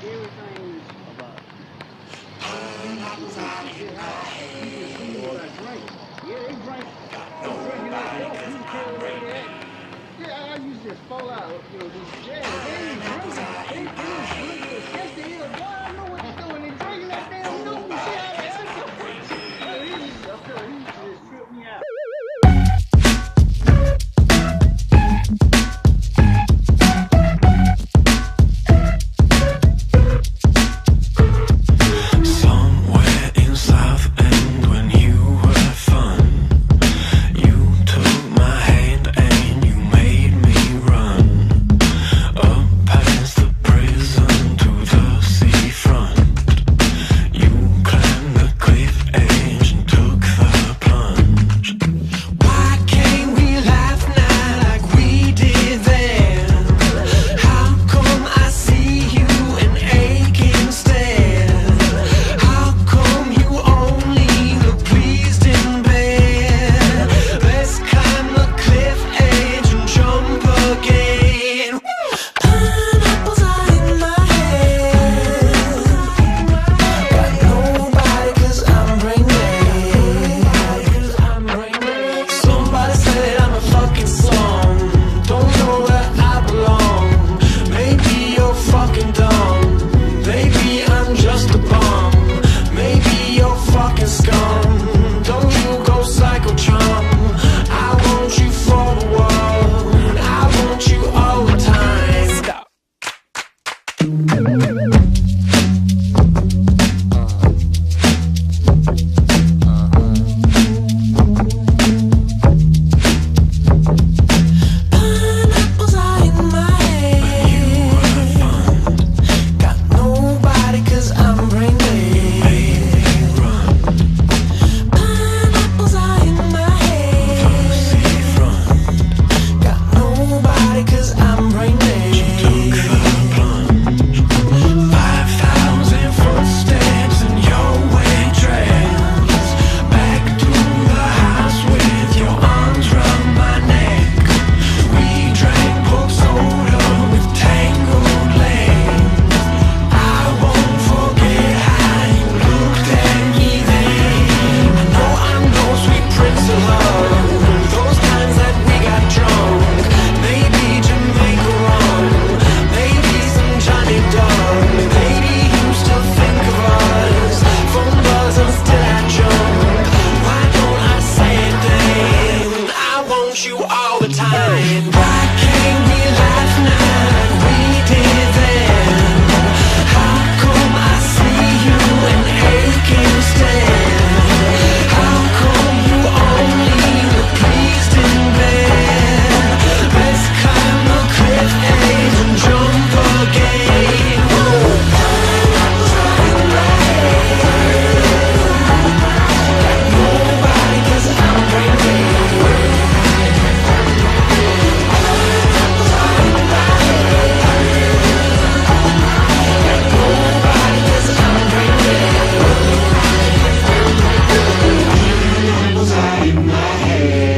everything's about. Yeah, they drink. Drinking that stuff. You tell where they at. Yeah, I used to just fall out. You know, just yeah, they ain't drinking. They drinking. Yes, they is. Boy, I know what they're doing. They drinking that damn loopy. See how they act? He just tripped me out. in my head.